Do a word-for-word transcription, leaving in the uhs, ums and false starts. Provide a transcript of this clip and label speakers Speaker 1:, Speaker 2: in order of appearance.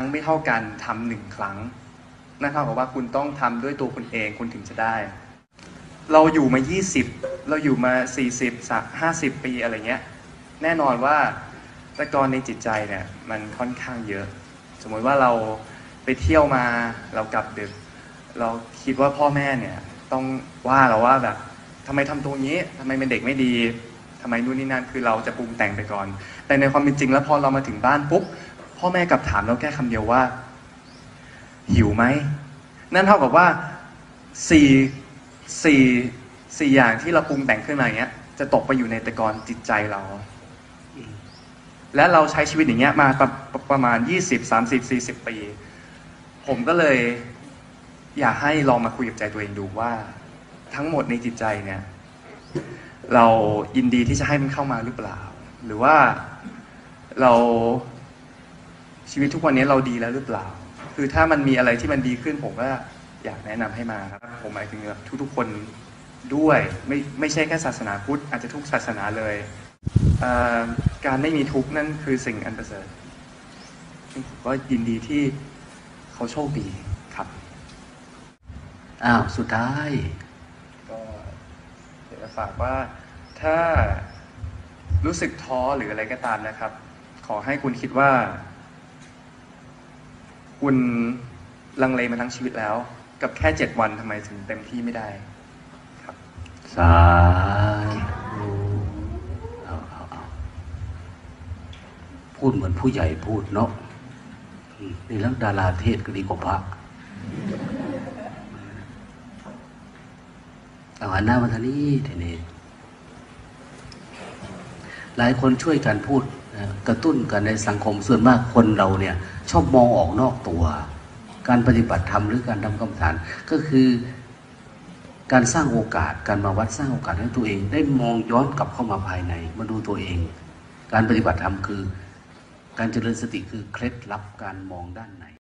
Speaker 1: ไม่เท่ากันทำหนึ่งครั้งนั่นเท่ากับว่าคุณต้องทำด้วยตัวคุณเองคุณถึงจะได้เราอยู่มายี่สิบเราอยู่มาสี่สิบ ห้าสิบปีอะไรเงี้ยแน่นอนว่าตะกอนในจิตใจเนี่ยมันค่อนข้างเยอะสมมติว่าเราไปเที่ยวมาเรากลับดึกเราคิดว่าพ่อแม่เนี่ยต้องว่าเราว่าแบบทำไมทำตัวนี้ทำไมเป็นเด็กไม่ดีทำไมนู่นนี่นั่นคือเราจะปรุงแต่งไปก่อนแต่ในความเป็นจริงแล้วพอเรามาถึงบ้านปุ๊บพ่อแม่กลับถามเราแค่คำเดียวว่าหิวไหมนั่นเท่ากับว่าสี่สี่สี่อย่างที่เราปรุงแต่งขึ้นมาอย่างเงี้ยจะตกไปอยู่ในตะกอนจิตใจเราและเราใช้ชีวิตอย่างเงี้ยมาประประมาณยี่สิบ สามสิบ สี่สิบปีผมก็เลยอยากให้ลองมาคุยกับใจตัวเองดูว่าทั้งหมดในจิตใจเนี่ยเรายินดีที่จะให้มันเข้ามาหรือเปล่าหรือว่าเราชีวิตทุกวันนี้เราดีแล้วหรือเปล่าคือถ้ามันมีอะไรที่มันดีขึ้นผมก็อยากแนะนำให้มาครับผมหมายถึงทุกๆคนด้วยไม่ไม่ใช่แค่ศาสนาพุทธอาจจะทุกศาสนาเลยการไม่มีทุกข์นั่นคือสิ่งอันประเสริฐผมก็ยินดีที่เขาโชคดีครับ
Speaker 2: อ้าวสุดท้าย
Speaker 1: ก็อยากจะฝากว่าถ้ารู้สึกท้อหรืออะไรก็ตามนะครับขอให้คุณคิดว่าคุณลังเลมาทั้งชีวิตแล้วกับแค่เจ็ดวันทำไมถึงเต็มที่ไม่ได้ครับ
Speaker 2: สาธุเอาเอาเอาพูดเหมือนผู้ใหญ่พูดเนาะนี่แล้วดาราเทศก็ดีกว่าพระเอาหันหน้ามาทางนี้ทีนี้หลายคนช่วยกันพูดกระตุ้นกันในสังคมส่วนมากคนเราเนี่ยชอบมองออกนอกตัวการปฏิบัติธรรมหรือการทำกรรมฐานก็คือการสร้างโอกาสการมาวัดสร้างโอกาสให้ตัวเองได้มองย้อนกลับเข้ามาภายในมาดูตัวเองการปฏิบัติธรรมคือการเจริญสติคือเคล็ดลับการมองด้านใน